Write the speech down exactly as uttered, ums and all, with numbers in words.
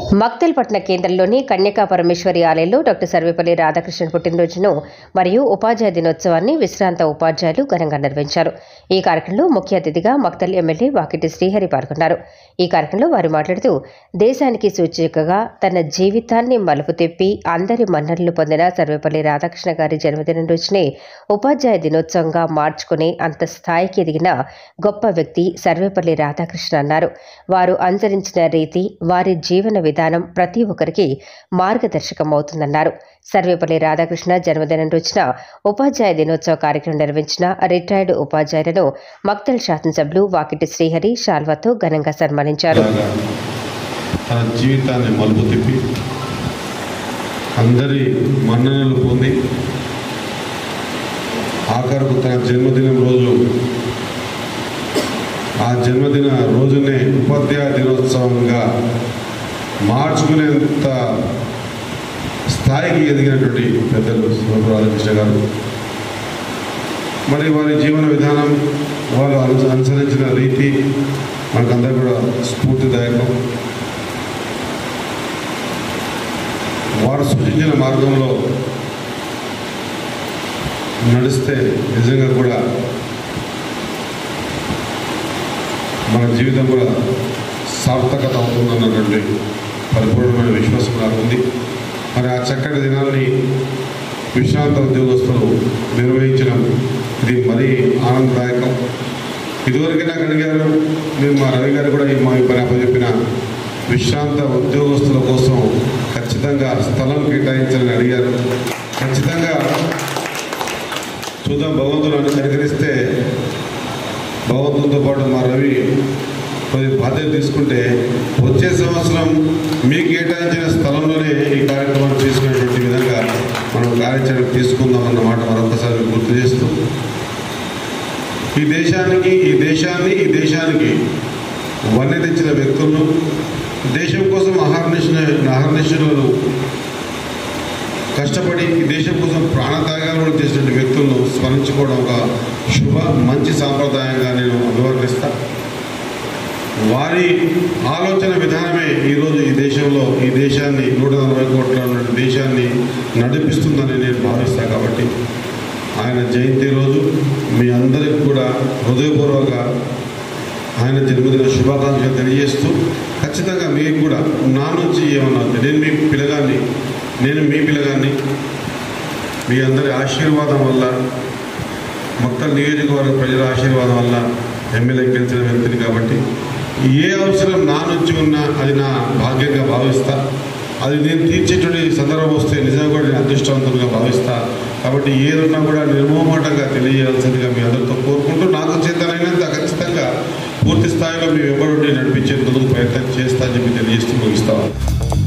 మక్తల్పట్న కేంద్రంలోని కన్యకా పరమేశ్వరి ఆలయంలో డాక్టర్ సర్వేపల్లి రాధాకృష్ణన్ పుట్టినరోజును మరియు ఉపాధ్యాయ దినోత్సవాన్ని విశ్రాంత ఉపాధ్యాయులు ఘనంగా నిర్వహించారు. ఈ కార్యక్రమంలో ముఖ్య అతిథిగా మక్తల్ ఎమ్మెల్యే వాకిటి శ్రీహరి పాల్గొన్నారు. ఈ కార్యక్రమంలో వారు మాట్లాడుతూ దేశానికి సూచికగా తన జీవితాన్ని మలుపు తిప్పి అందరి మన్ననలు పొందిన సర్వేపల్లి రాధాకృష్ణ గారి జన్మదినం రోజునే ఉపాధ్యాయ దినోత్సవంగా మార్చుకునే అంత స్థాయికి ఎదిగిన గొప్ప వ్యక్తి సర్వేపల్లి రాధాకృష్ణ అన్నారు. వారు అనుసరించిన రీతి, వారి జీవన విధానం ప్రతి ఒక్కరికి మార్గదర్శకమవుతుందన్నారు. సర్వేపల్లి రాధాకృష్ణ జన్మదినం రోజున ఉపాధ్యాయ దినోత్సవ కార్యక్రమం నిర్వహించిన రిటైర్డ్ ఉపాధ్యాయులను మక్తల్ శాసనసభ్యులు వాకిటి శ్రీహరి శాల్వాతో ఘనంగా సన్మానించారు. తన జీవితాన్ని మలుపు తిప్పి అందరి మన్ననలు పొంది ఆఖరుకు తన జన్మదినం రోజు ఆ జన్మదిన రోజునే ఉపాధ్యాయ దినోత్సవంగా మార్చుకునేంత స్థాయికి ఎదిగినటువంటి పెద్దలు సర్వేపల్లి రాధాకృష్ణ గారు. మరి వారి జీవన విధానం, వాళ్ళు అనుసరించిన రీతి మనకందరూ కూడా స్ఫూర్తిదాయకం. వారు సూచించిన మార్గంలో నడిస్తే నిజంగా కూడా మన జీవితం కూడా సార్థకత అవుతుందన్నటువంటి పరిపూర్ణమైన విశ్వాసం నాకు ఉంది. మరి ఆ చక్కటి దినాన్ని విశ్రాంత ఉద్యోగస్తులు నిర్వహించడం ఇది మరీ ఆనందదాయకం. ఇదివరకు నాకు అడిగారు, మేము మా రవి గారు కూడా మా పని అప్పచెప్పిన విశ్రాంత ఉద్యోగస్తుల కోసం ఖచ్చితంగా స్థలం కేటాయించాలని అడిగారు. ఖచ్చితంగా చూద్దాం, భగవంతుడు కనికరిస్తే భగవంతుడితో పాటు మా రవి కొద్ది బాధ్యత తీసుకుంటే వచ్చే సంవత్సరం మీకు కేటాయించిన స్థలంలోనే ఈ కార్యక్రమాన్ని తీసుకునేటువంటి విధంగా మనం కార్యాచరణ తీసుకుందామన్న మాట మరొకసారి గుర్తు చేస్తూ, ఈ దేశానికి ఈ దేశాన్ని ఈ దేశానికి వన్నె తెచ్చిన వ్యక్తులను, దేశం కోసం అహర్నిశ అహర్నిశలు కష్టపడి ఈ దేశం కోసం ప్రాణత్యాగాలు కూడా చేసినటువంటి వ్యక్తులను స్మరించుకోవడం ఒక శుభ మంచి సాంప్రదాయంగా నేను అభివర్ణిస్తా. వారి ఆలోచన విధానమే ఈరోజు ఈ దేశంలో ఈ దేశాన్ని నూట నలభై కోట్ల దేశాన్ని నడిపిస్తుందని నేను భావిస్తాను. కాబట్టి ఆయన జయంతి రోజు మీ అందరికి కూడా హృదయపూర్వక ఆయన జన్మదిన శుభాకాంక్షలు తెలియజేస్తూ, ఖచ్చితంగా మీకు కూడా నా నుంచి ఏమన్నా నేను మీ పిల్లగాన్ని నేను మీ పిల్లగాన్ని మీ అందరి ఆశీర్వాదం వల్ల, మొత్తం నియోజకవర్గ ప్రజల ఆశీర్వాదం వల్ల ఎమ్మెల్యే గెలిచిన వ్యక్తిని. కాబట్టి ఏ అవసరం నా నుంచి ఉన్నా అది నా భాగ్యంగా భావిస్తా. అది నేను తీర్చేటువంటి సందర్భం వస్తే నిజంగా కూడా నేను అదృష్టవంతులుగా భావిస్తా. కాబట్టి ఏదున్నా కూడా నిర్మోహమాటంగా తెలియజేయాల్సిందిగా మీ అందరితో కోరుకుంటూ, నాకు చేతనైనంత ఖచ్చితంగా పూర్తి స్థాయిలో మీ వెంబడి నడిపించేందుకు ప్రయత్నం చేస్తా అని చెప్పి తెలియజేస్తూ ముగిస్తాను.